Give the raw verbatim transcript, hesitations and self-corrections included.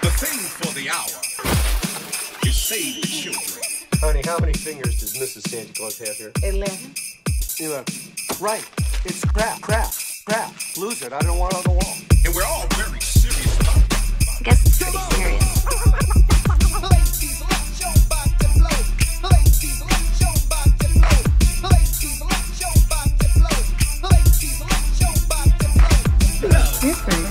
The thing for the hour is save the children. Honey, how many fingers does Missus Santa Claus have here? Eleven. Eleven. Right. It's crap, crap, crap. Lose it. I don't want it on the wall. And we're all very serious about it. I guess it's pretty serious. Ladies, let your body flow. Ladies, let your body flow. Ladies, let your body flow. Ladies, let your body flow. You're pretty